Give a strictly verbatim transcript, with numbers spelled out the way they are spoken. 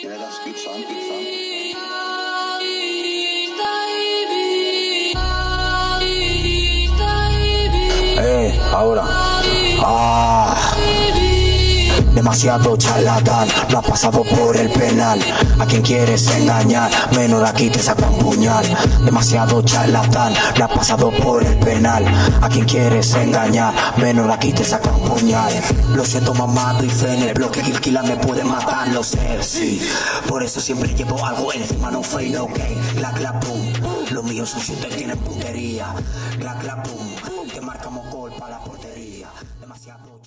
Yeah, that's good song, good song. Eh, ahora. Ah. Demasiado charlatán, no ha pasado por el penal. A quien quieres engañar, menor aquí te saca un puñal. Demasiado charlatán, no ha pasado por el penal. A quien quieres engañar, menor aquí te saca un puñal. Lo siento mamá, y fe en el bloque, Kilkila me puede matar, lo sé, sí. Por eso siempre llevo algo encima, no fade, no game. Clac, clac, boom. Los míos son shooters, tienen puntería. Clac, clac, boom. Te marcamos gol para la portería. Demasiado